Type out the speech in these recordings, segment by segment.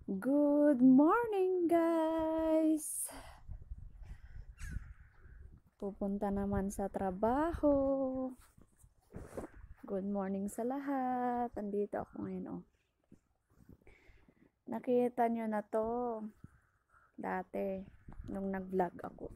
Good morning, guys! Pupunta naman sa trabaho. Good morning sa lahat. Andito ako ngayon, oh. Nakita nyo na to dati nung nag-vlog ako.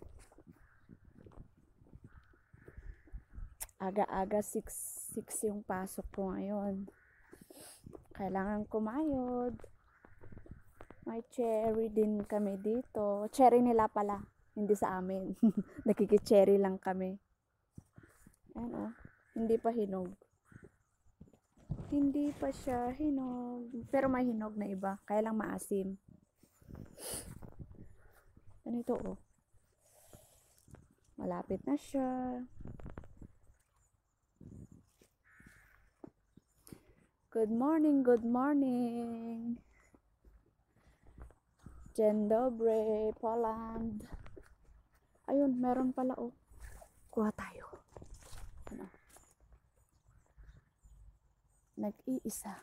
Aga-aga 6 yung pasok ko ngayon. Kailangan kumayod. May cherry din kami dito. Cherry nila pala, hindi sa amin. Nakiki-cherry lang kami. Ayan, oh. Hindi pa hinog. Hindi pa siya hinog. Pero may hinog na iba. Kaya lang maasim. Ganito, oh. Malapit na siya. Good morning, good morning. Dzień dobry, Poland. Ayun, meron pala, oh. Kuha tayo. Ano? Nag-iisa.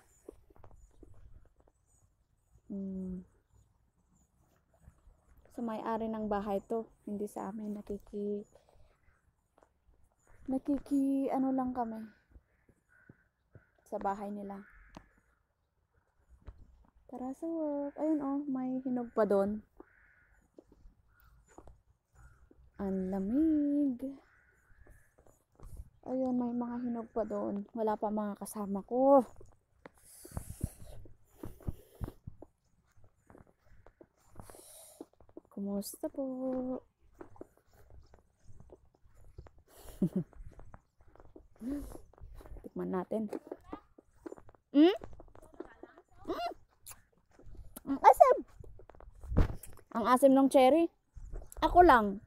So, may-ari ng bahay to. Hindi sa amin. Ano lang kami. Sa bahay nila. Tara sa work. Ayun, oh, may hinog pa doon. Ang lamig. Ayun, may mga hinog pa doon. Wala pa mga kasama ko. Kumusta po? Tikman natin. Ang asim. Ang asim ng cherry. Ako lang.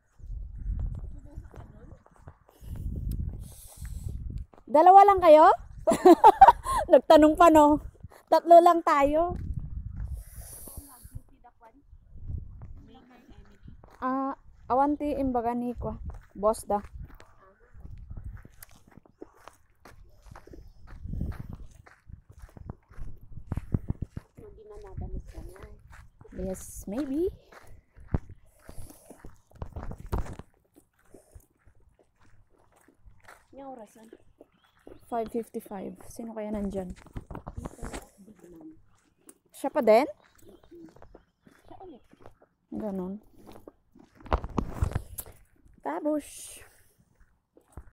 Dalawa lang kayo? Nagtanong pa, no? Tatlo lang tayo. Awanti imbaga ni ko. Boss da. Yes, maybe. Yung orasan? 5:55. Sino kaya nandyan? Siya pa din? Siya ulit. Ganon. Tapos